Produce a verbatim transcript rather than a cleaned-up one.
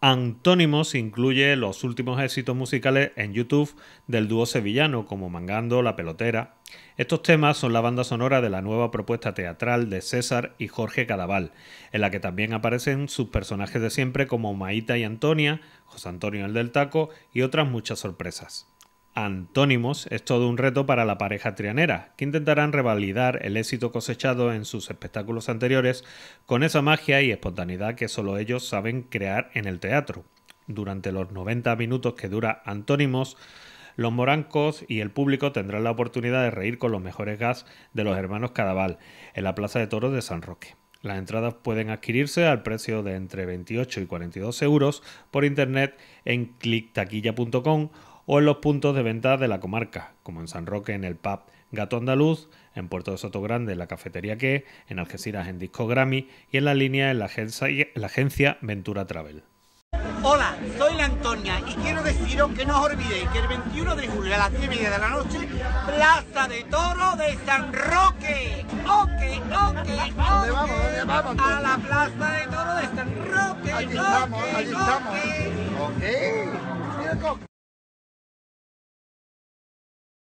Antónimos incluye los últimos éxitos musicales en YouTube del dúo sevillano como Mangando, La Pelotera. Estos temas son la banda sonora de la nueva propuesta teatral de César y Jorge Cadaval, en la que también aparecen sus personajes de siempre como Maíta y Antonia, José Antonio el del Taco y otras muchas sorpresas. Antónimos es todo un reto para la pareja trianera, que intentarán revalidar el éxito cosechado en sus espectáculos anteriores con esa magia y espontaneidad que solo ellos saben crear en el teatro. Durante los noventa minutos que dura Antónimos, los morancos y el público tendrán la oportunidad de reír con los mejores gags de los hermanos Cadaval en la Plaza de Toros de San Roque. Las entradas pueden adquirirse al precio de entre veintiocho y cuarenta y dos euros por internet en click taquilla punto com o en los puntos de venta de la comarca, como en San Roque en el pub Gato Andaluz, en Puerto de Sotogrande en la cafetería Que, en Algeciras en Disco Grammy y en la línea en la agencia, la agencia Ventura Travel. Hola, soy la Antonia y quiero deciros que no os olvidéis que el veintiuno de julio a las diez y media de la noche, Plaza de Toros de San Roque. Ok, ok, ok. ¿Dónde vamos? ¿Dónde vamos? A la Plaza de Toros de San Roque. Allí estamos, allí estamos. Ok. Ok. Mira,